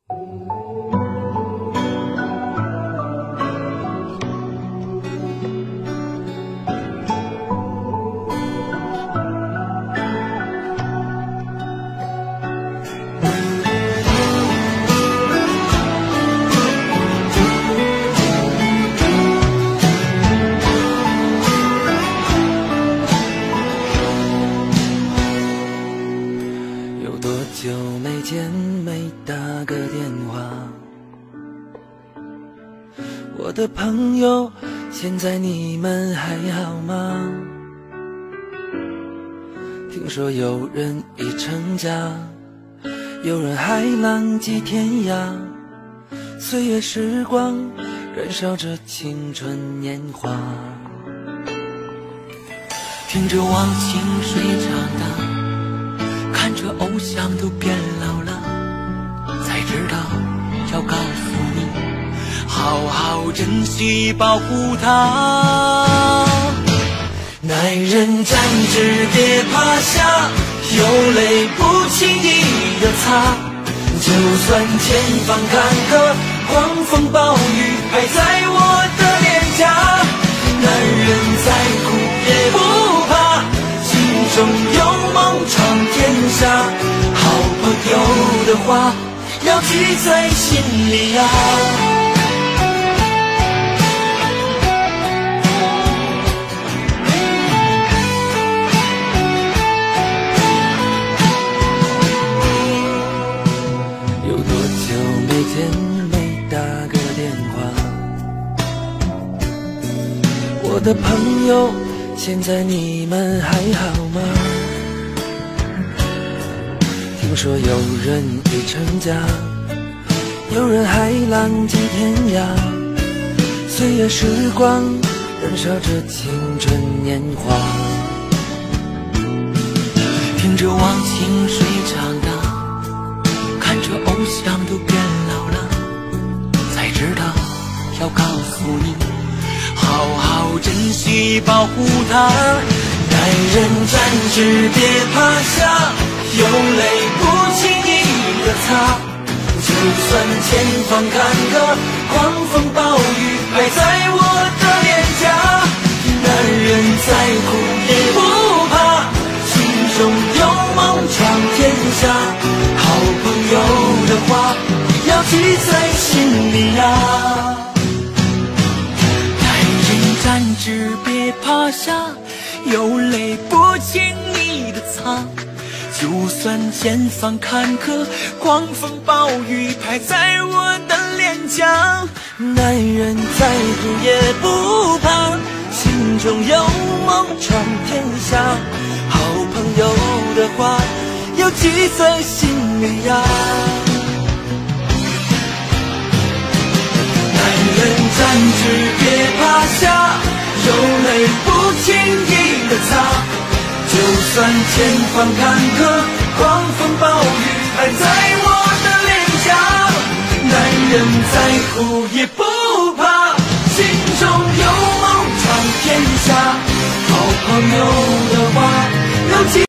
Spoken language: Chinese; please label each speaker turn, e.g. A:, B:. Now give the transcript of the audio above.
A: 久没见，没打个电话。我的朋友，现在你们还好吗？听说有人已成家，有人还浪迹天涯。岁月时光，燃烧着青春年华。
B: 听着忘情水长大，看着偶像都变老了，才知道要告诉你，好好珍惜保护它。
A: 男人站直别趴下，有泪不轻易的擦。就算前方坎坷，狂风暴雨还在我的脸颊。男人再苦也不怕，心中有梦闯天下。好朋友的话要记在心里啊。有多久没见，没打个电话。我的朋友，现在你们还好吗？听说有人已成家，有人还浪迹天涯。岁月时光，燃烧着青春年华。
B: 听着忘情水长大，看着偶像都变老了，才知道要告诉你，好好珍惜保护它。
A: 男人站直别趴下，有泪不轻易的擦。就算前方坎坷，狂风暴雨还在我的脸颊。男人再苦也不怕，心中有梦闯天下。好朋友的话要记在心里啊。
B: 男人站直别趴下，有泪不轻易的擦。就算前方坎坷，狂风暴雨拍在我的脸颊。
A: 男人再苦也不怕，心中有梦闯天下。好朋友的话要记在心里呀。男人站直别趴下，有泪不轻易的擦。就算前方坎坷，狂风暴雨还在我的脸颊。男人再苦也不怕，心中有梦闯天下。好朋友的话要记